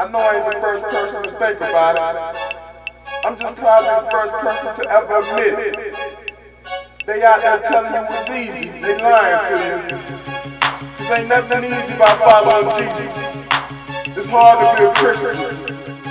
I know I ain't the first person to think about it. I'm just probably the first person to ever admit it. They out there telling you it's easy, they lying to you. Cause ain't nothing easy about following Jesus. It's hard to be a Christian.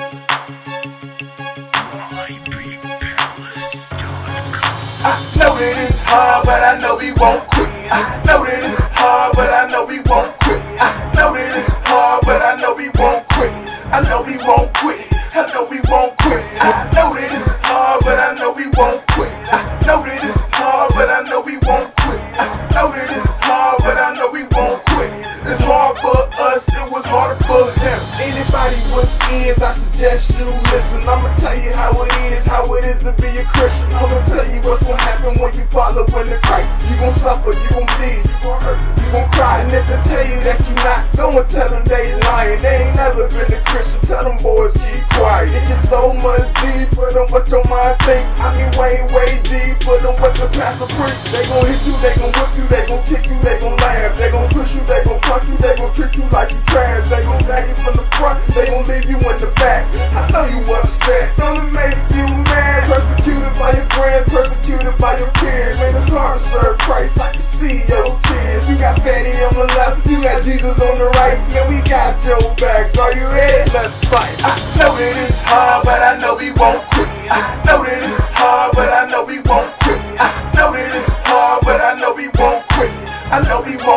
I know that it's hard, but I know we won't quit. I know that it's hard, but I know we won't quit. I know that it's hard, but I know we won't quit. I know we won't quit. I know we won't quit. I know that it's hard, but I know we won't quit. I know that it's hard, but I know we won't quit. I know that it's hard, but I know we won't quit. It's hard for us, it was harder for him. Anybody with ears, I suggest you listen. I'ma tell you how it is to be a Christian. I'ma tell you what's gonna happen when you follow in the Christ. You gon' suffer, you gon' bleed, you gon' hurt, you gon' cry. And if they tell you that you not, don't tell them they lying. They ain't never been a Christian, tell them boys keep quiet. It gets so much deeper than what your mind think. I mean way deeper than what the pastor preach. They gon' hit you, they gon' whip you, they gon' kick you, they gon' laugh. They gon' push you, they gon' punch you, they gon' treat you like you trash. They gon' back you from the front, they gon' leave you in the back. I know you upset, gonna make you mad. Persecuted by your friends, persecuted by your peers. Man, it's hard to serve Christ, I can see your tears. You got Fatty on the left, you got Jesus on the right. Man, we got your back, are you ready? Let's fight. I know that it's hard, but I know we won't quit. I know that it's hard, but I know we won't quit. I know that it's hard, but I know we won't quit. I know we won't